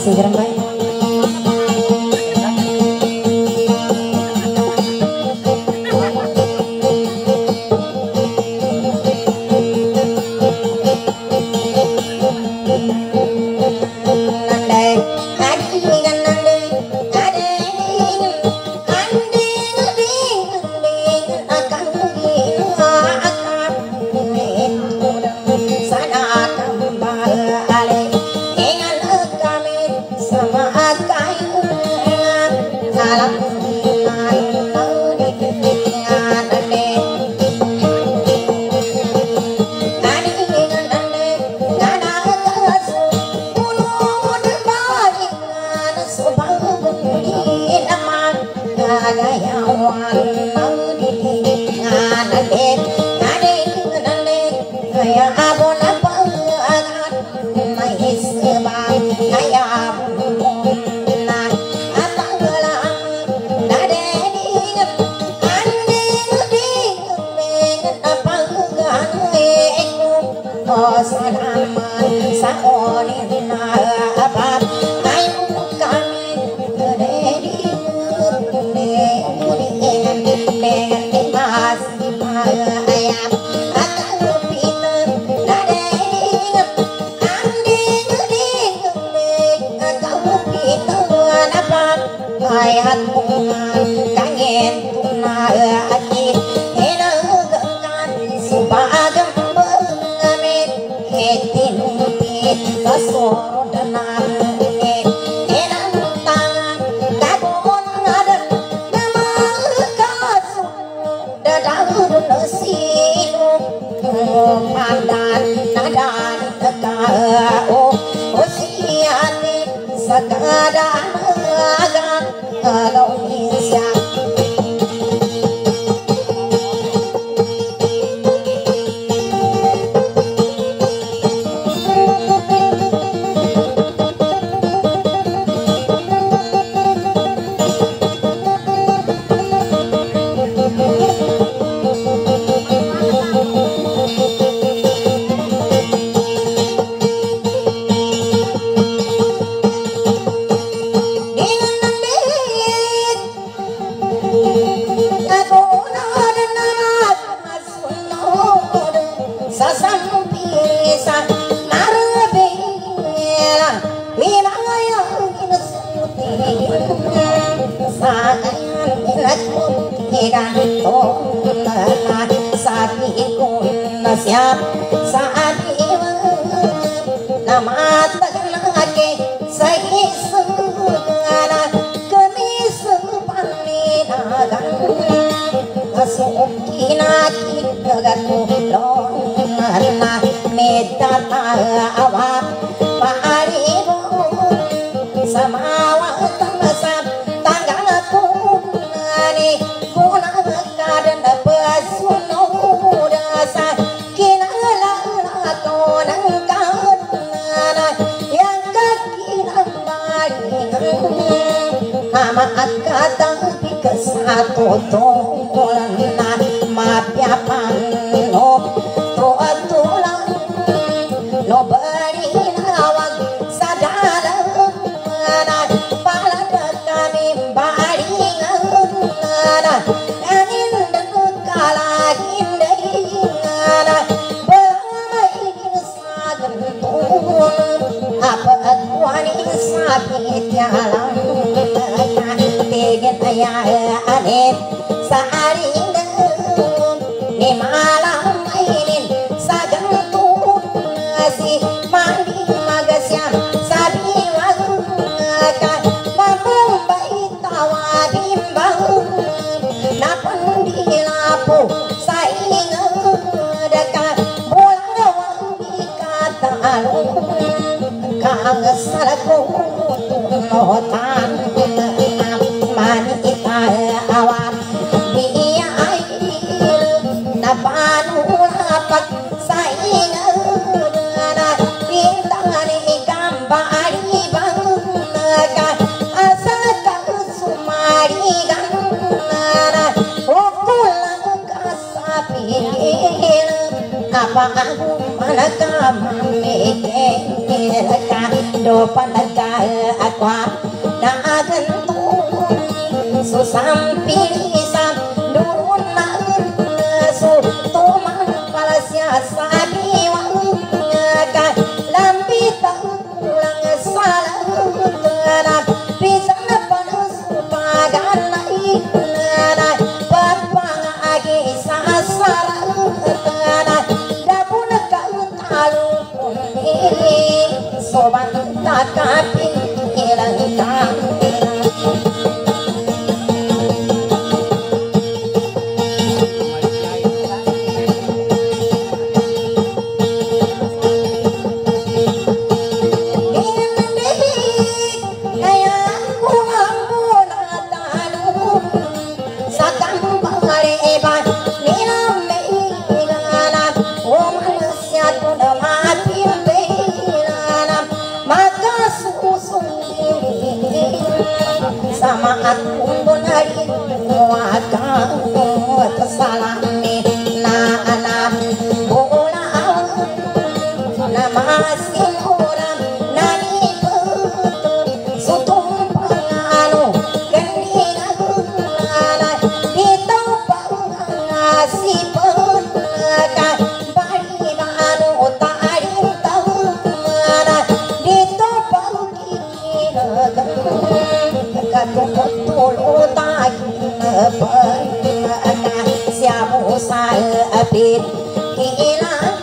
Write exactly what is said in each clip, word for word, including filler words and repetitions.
kasih Gerembay. Apa aku Panaka mamike Niraka do panaka aqua Naagantu Susampirisan Duruna Su Tumang palasya Sabiwang Lambita Ulang Salang Pisang panas Pagana Ikna Papang Agi Sasaran Dapun Kautalu Soban Takapin Ilang sama aku bonari muaka kesalami na anak bola na masih orang nani betul sutung pangano kendina di tempat ngasih penaka bari manu tarim tahu di tempat kira betul utak pernah siamu salapit hilang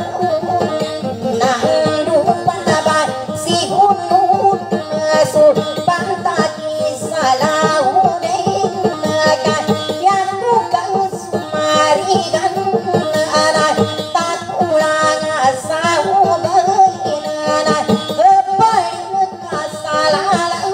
nang lupa nabat si hunut su pantaki salaunin yang bukan sumarigan anak tak ulang asau berina kepaling kasalalan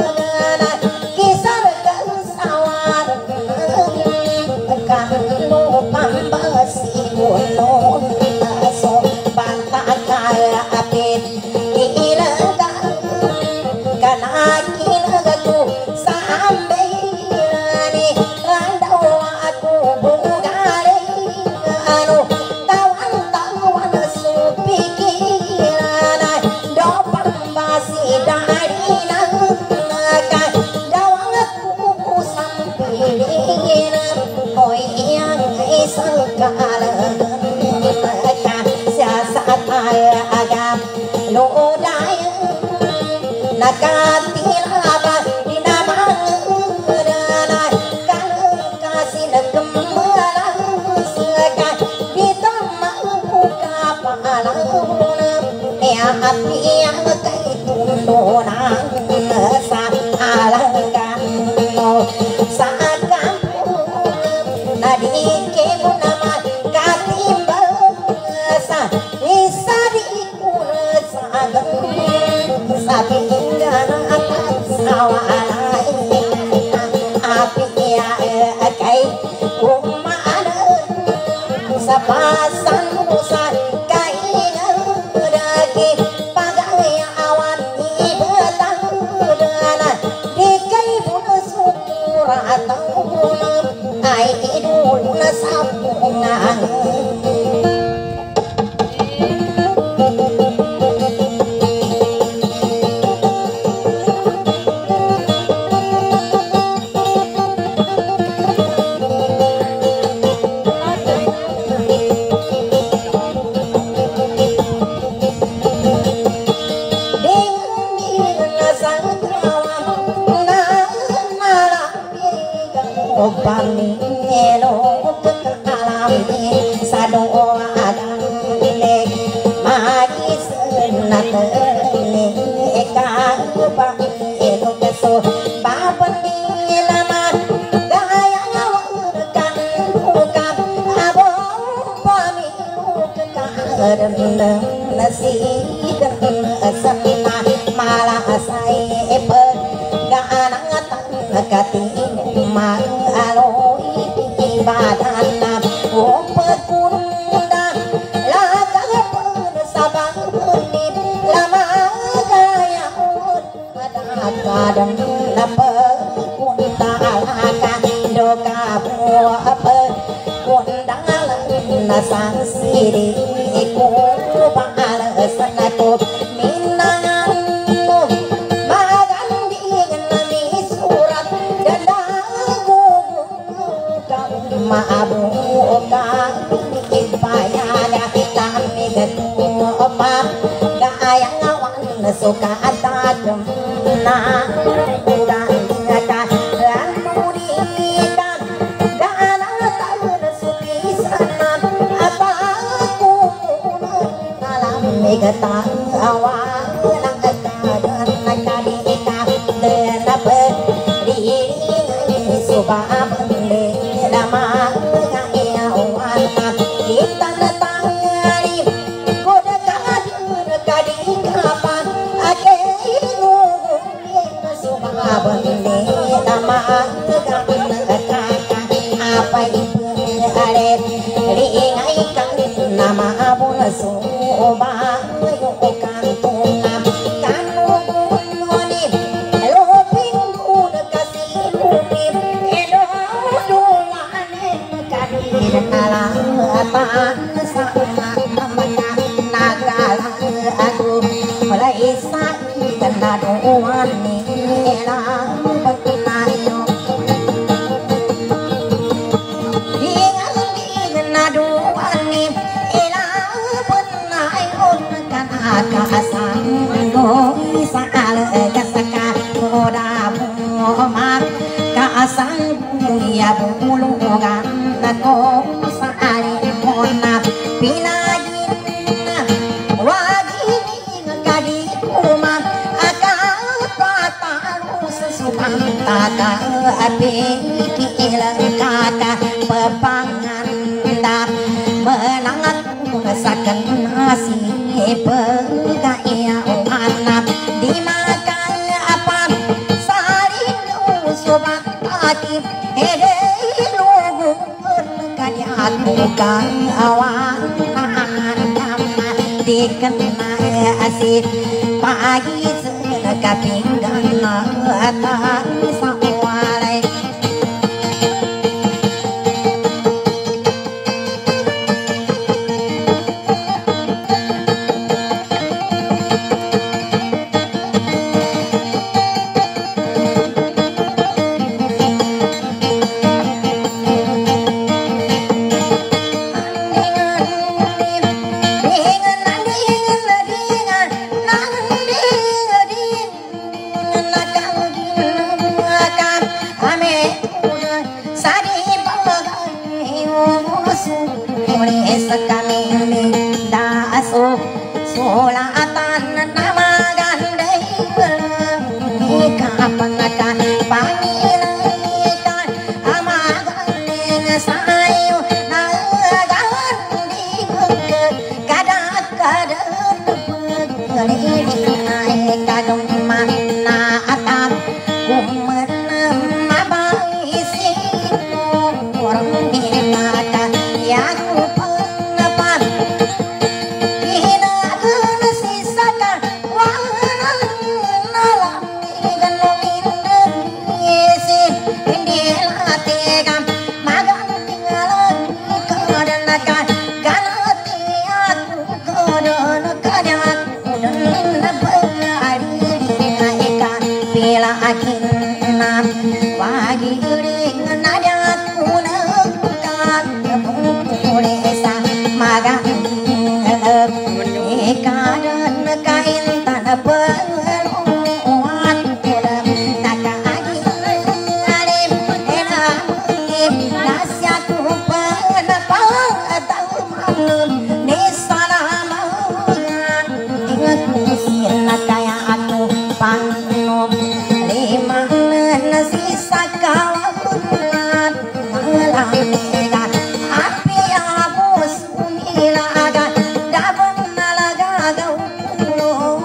nakatil abad dinamang udanay kalau kasih negemelang segan ditamang kapalang ya api yang kay tundunan sa alanggan sa kampung nadike mo naman katimbang sa isa di kuna sa sabi pasan musan kainan daging pagaya awan ibetang dana di kai pun suratang ai idul nasapungan Pamilo kekalami sado adang lek magi senatene eka pamilo keso babani lama gaya ngawurkan bukan abong pamilo kekarena nasi dan asana malah saya pegangan kati mang aloi ibadana om pekunda laga sabang punip lama gaya ada kadang lapa kunda alaka doka apa kunda nasang siri iku suka atakem na udah kan lalu dikan gana tahun sulisan apa aku alam megata awal nang kadan nakadika denap diri suba bende lama kaya wan kita tangari koda kadir kading apa ake suba bende lama kaya apa ibu are ringai kan nama abun suba yo kan tunam kan ngoni loping un kasih lupim edo duane kadir ala apa sama amana nagala aku mulai sai kana duane la patnayo naduani ila penayon kana kasang go isal kasaka koda muhammad kasang ya bulungan ko saali mona pilagin wagin kadi kuma akapataru sesupanta api kilang kata pepangan menangat sakan nasi pegaya anak dimakan apa saling sobat hati ede lugun kanyat bukan awan nama dikenal asih pagi sedekah pinggang atas sawalai solatan nama gandai kapangakan pangilikan amaganding sayu nagawan di kadat kadat pegeliling naik kadung mana atap kumenem mabai sinu orang mata yang penepan pagi ring nada kunakan pulesa magang kadan kain tanah peluan dalam nakagi alim elam nasihat penapang atau malum nisalaman ingat musim kaya aku panum lima sisa kawan malam api abus unilaga dapat nalaga gau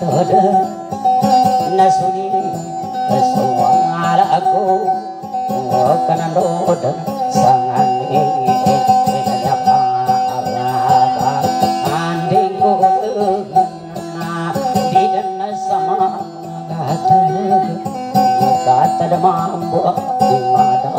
ada nasuni suaraku kanan roda sangane nyapa andingku di dana sama kata kata mampu di mata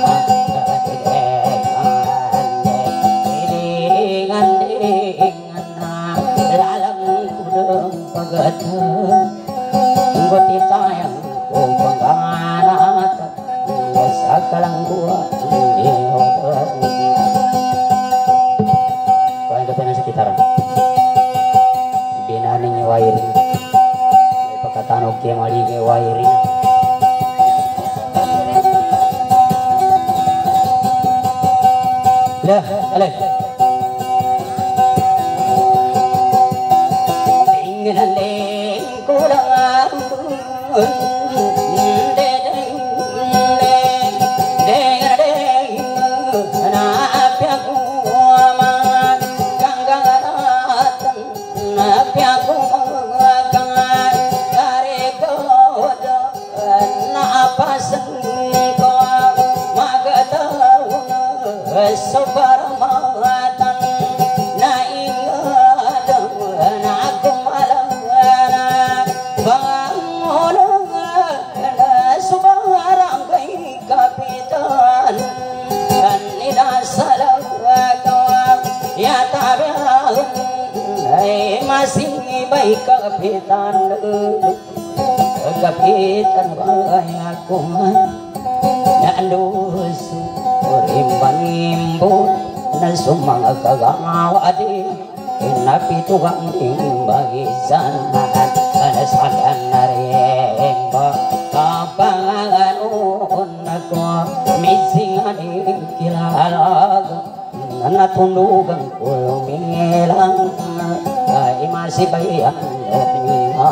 Goti sayang ku pengganat sakalang gua di hotel. Kau yang kepenan sekitaran binani nyewairin pakatan oke mali nyewairin lah aleh tinggal leng kurang Sobarmatan na ingat na kumalana bangun na subarang kay kapitan kanina salaw ya tabiang ay masih baik kapitan kapitan bayaku nandus Rimban-imbon na sumangagagawadi Inapitugang imbagisan Anasagan na rin ba Kapanganoon ako Misingan ikilalag Natunugang kulumilang Ay masibayan at niya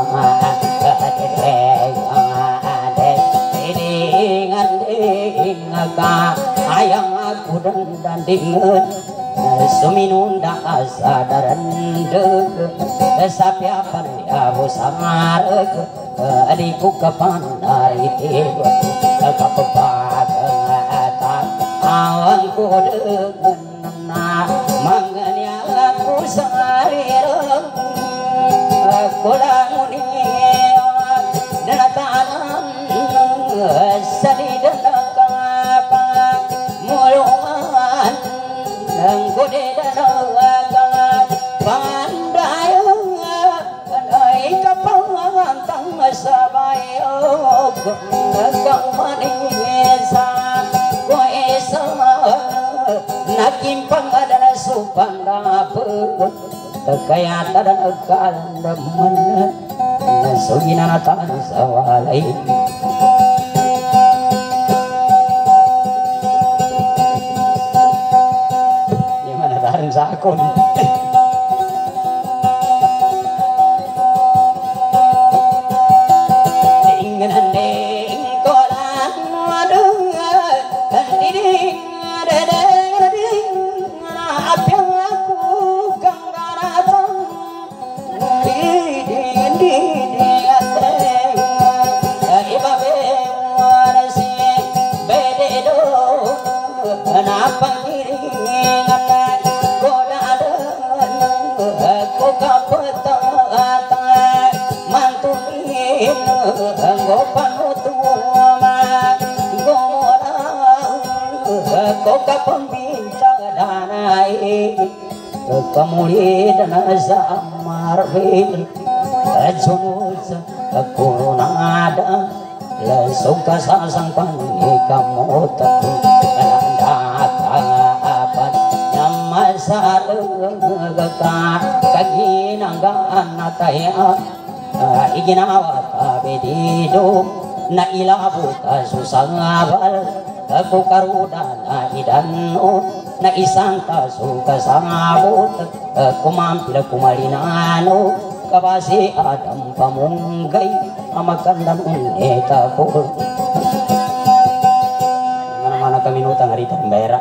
Ingat ayang aku dan dandingan suminunda asadaran deg sapi apa ya busangar adikku kapanariti kapepata awangku dengan manganya aku sarira kulangun dan tanam sedih dan Gode danaga pandai pandai kapantang sabayo kang manisa koesa nakimpang adana supanda kaya tadan kalandaman nasugina tan sawalai sakon ingin ding kolan waduh ding ding apa aku kangaratan di di di di ateng ibabe warasi bededo kenapa Koka pembintang danai kemudian zamar bil junuz kurunada lesuka sasang pani kamu apa nama sarga kaginangga nataya iginawa bedido na ilabu kasusangabal aku karudana idano na isang kaso kasangabot aku mampir kumalinano kabasi adam pamunggay amagandang uneta po mana-mana kami nutang harita mbera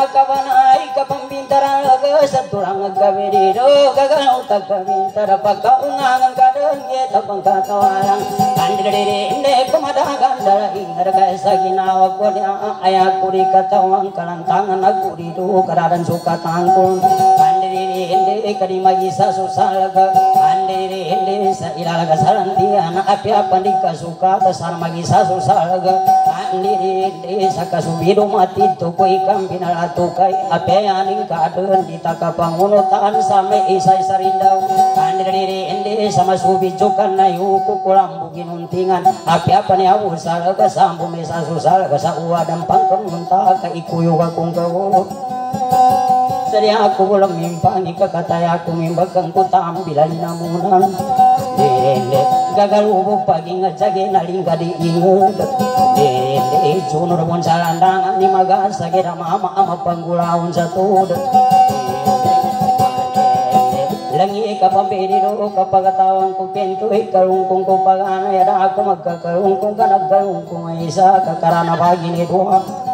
kabanay kapambintara satulang agkabirido gagalaw tagkabintara pagkaungangan kadang kita pangkatawalang kandiriri hindi kumadagan dalaing harga sa ginawag ko niya ayak ko di katawang kalantangan agurido karadan suka tangkong kandiriri hindi kadimagisa susalaga kandiriri hindi sa ilalaga salantian api apa di kasuka tasar magisa susalaga kandiriri hindi sa kasubido mati tukoy kang pinalatukai apeyaning kaadun di takapangunutan sampai isay sarindaw kandiriri hindi sama subijukan na yuku kulang buginuntingan api apa ni awu salaga sambu mesa susalaga sa uwadang pangkemunta ka ikuyo kakung kawo sari aku belum mimpani kakataya aku mimbagang ku tambilay namunang dele gagal ubuk pagi ngajage nalingga diinget dele junur pun salandangan ni magasa kira mama ama panggulaun satu langi kapambirido kapagtawang ko pinto ikalungkong ko pagana yada ako magkakalungkong ka nagkalungkong isa kakarana pagi ni doa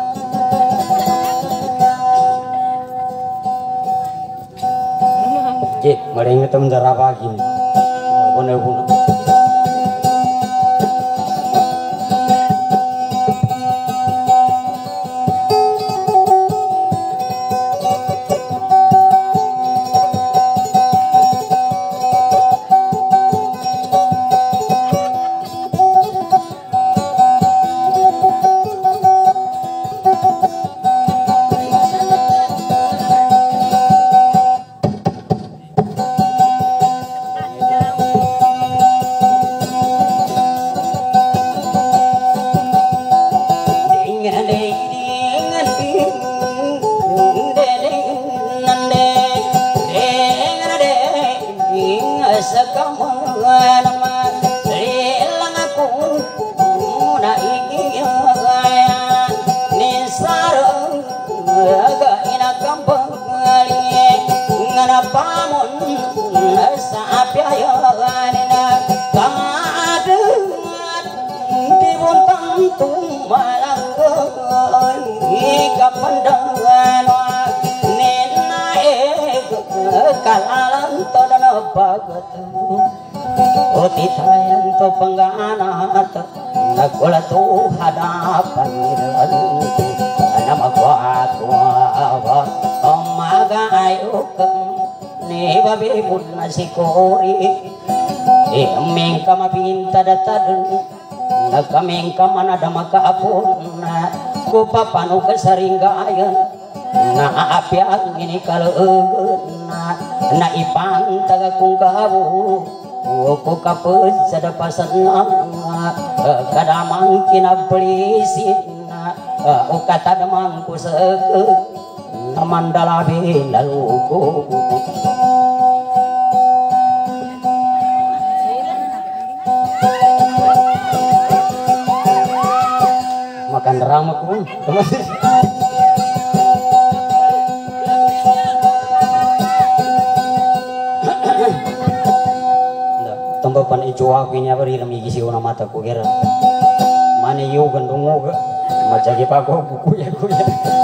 Cik, maling itu menjara pagi nih bener-bener kaming kamana ada maka apun na kupa panu kesaringgayan na api angin kalau na na ipang taga kung kabu ko kapus sada pasan na kadamang kinabelisin na o katadamang kusek na mandalabi laluko makan drama pun tembapan ijo aku ini apa rirami gisi una mata ku kira mana yu gandungu ke macam apa aku buku ya ku ya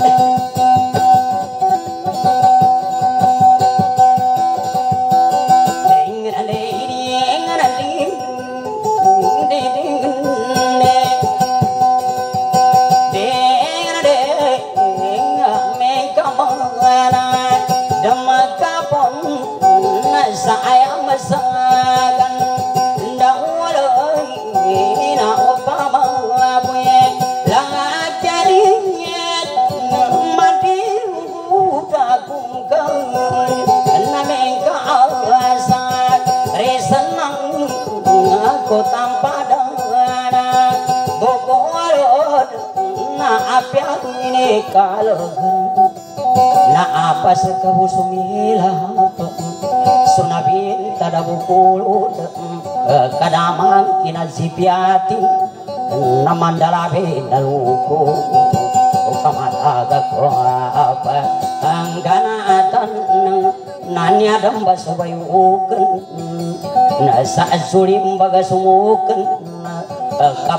na apa sekabusumila sunabin tada bukul kadamang kinazipiati na mandalabe naluko ukamataga ko apa angganatan nanya damba subayukan na sa sulim baga sumukan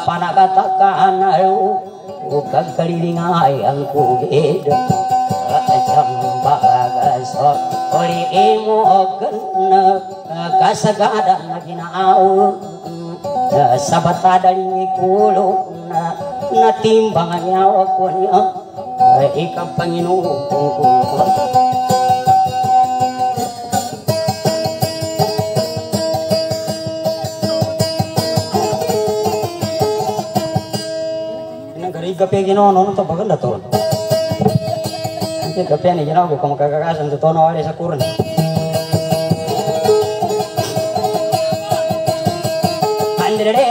kapanagatakan ayo kagkaliling ayang kugeda ori emo genna kasagadan ginaaw sabat adali kuluna natimbangan nyawa ko niya ikaw Panginoon ko. Gape gino no to baganda to ante gape ni gino ko como kagagasan to no wale sa kurun andre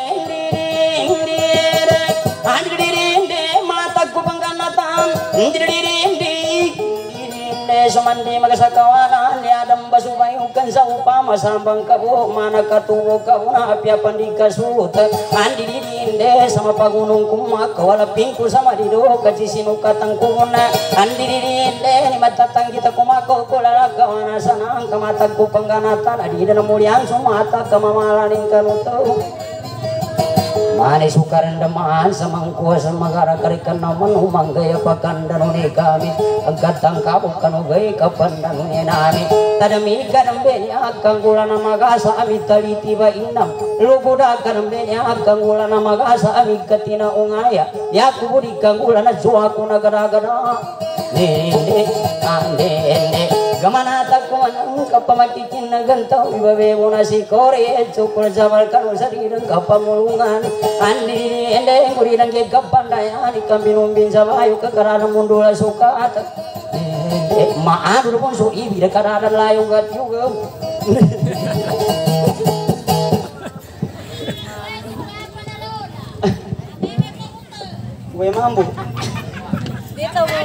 andre mata ko banganatan andre sumandi magasakawanan ni adam basupayukan sa upama sambang kabo mana katuwo kauna apya pandika sut andi dinde sama pagunung kumak wala pingku sama dido kajisinu katangkuna andi dinde ni matatang kita kumako kulala kawana sanang kamatagku pangganatan adi dan mulian sumata kamamalaning kanuto Mane sukaran damaan samang kuasa magara karikan naman umang gaya pakandano ni kami aggatang kabuk kanu gay kapandano ni nami tadami kadang benya akang gulana magasa ami taliti ba inam lubuda kadang benya akang gulana magasa ami katina ungaya yaku budi kang gulana juaku nagara-gara ni ni ande ende gamana takuan kapamakikin na gantaw ibabe mo na si Kore cukul jabal kanu sarirang kapamulungan andi ende nguri nang kapandayan ikam binumbin sa bayo kakarana mundo la sukat maado pun so ibi karana layong gat juga gue mampu dito mo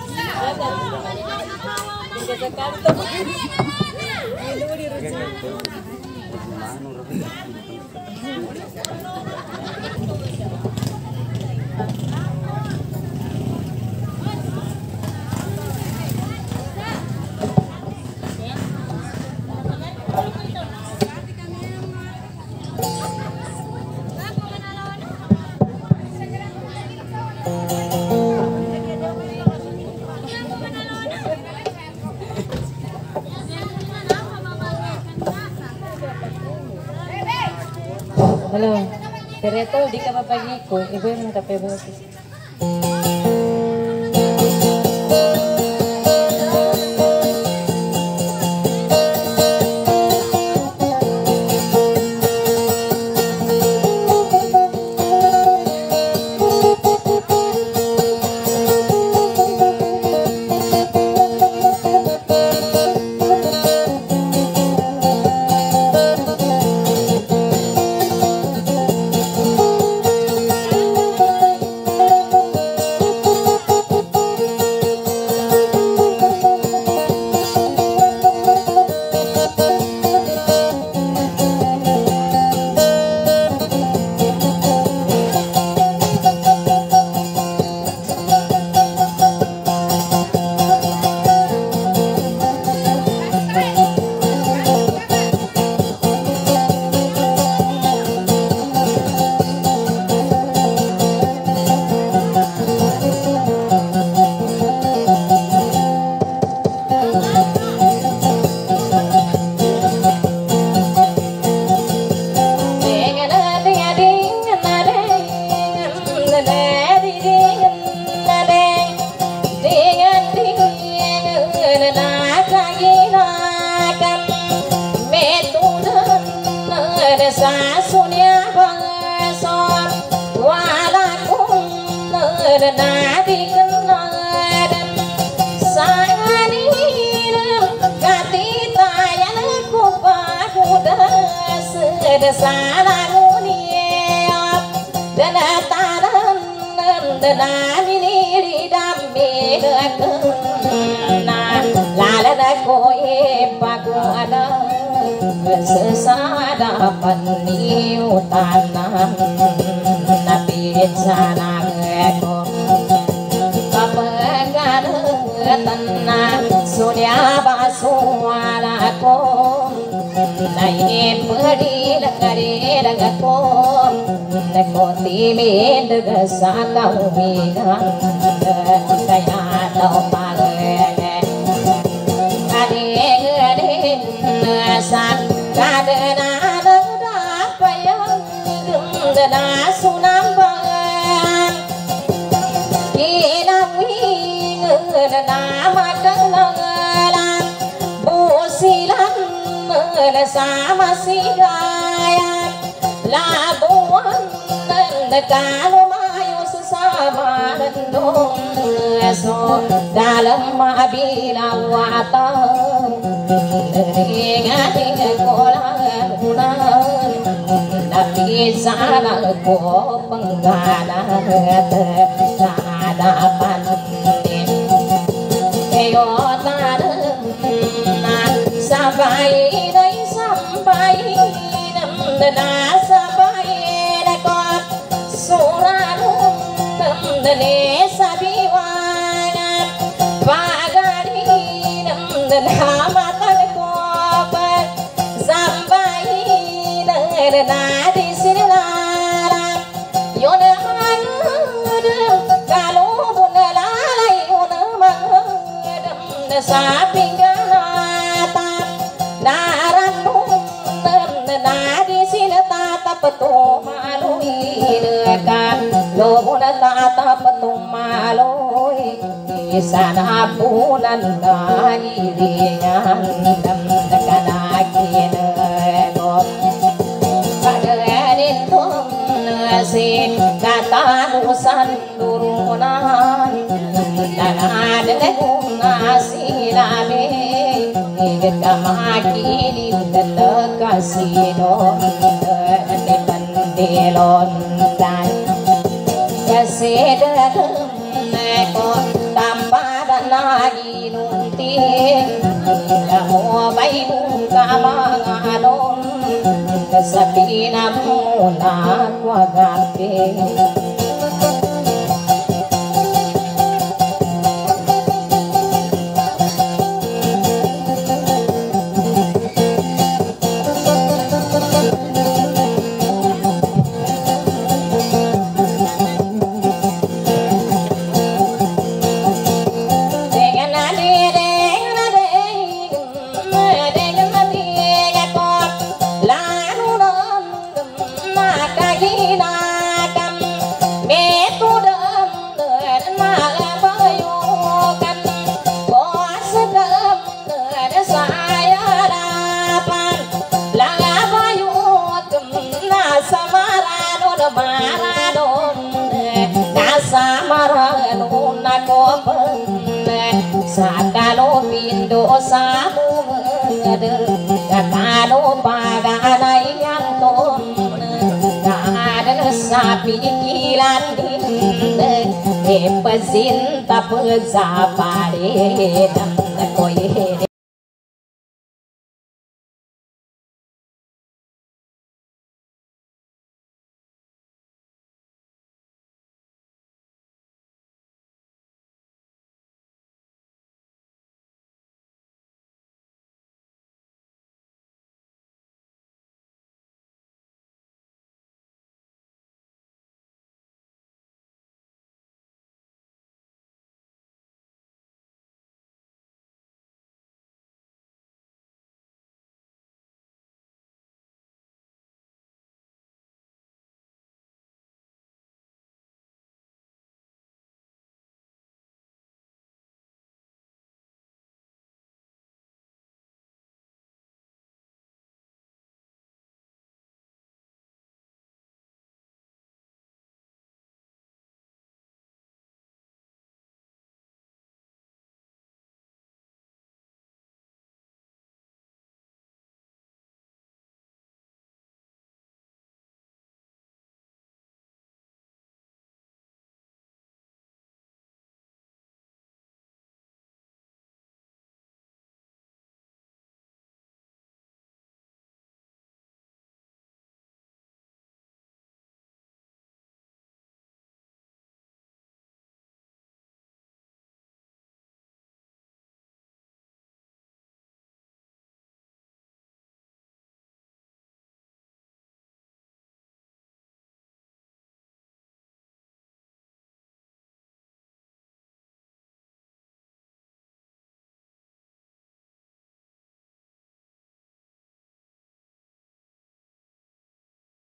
Halo, Tereto di kapapagiko, ibu yung kape bosis. Sesada peniu tanam nabi sana eko kapengan tenang sunya basualako naik pedi dengari dengako nekoti min degasakau minang kaya tau pare sama si gaya labuan kalau mayu sesama dendong so dalam bilang watang ingat kolang bulan tapi salah ko penggalang ada pandit eyo tanah sampai đây sampai na sampai lekot suranum ne sabiwana pagari nam matan ko sampai na di sinara yona kalau bunalalai yona mangadam sapingana petumalui dekat lobuna tata petumalui sana bulan irinya dam dekat nego kaderin tum nasi kata nusan durunan dan ada nasi lame kita makini dan kasih dong delontan kesedem neko tambah dan lagi nunti mau bayi buka mangadon kesapina mula kuagape sakalo pindo samu ngeder sakalo paganai yang tom ada sapi kilan din pesin tak pezapare dam koye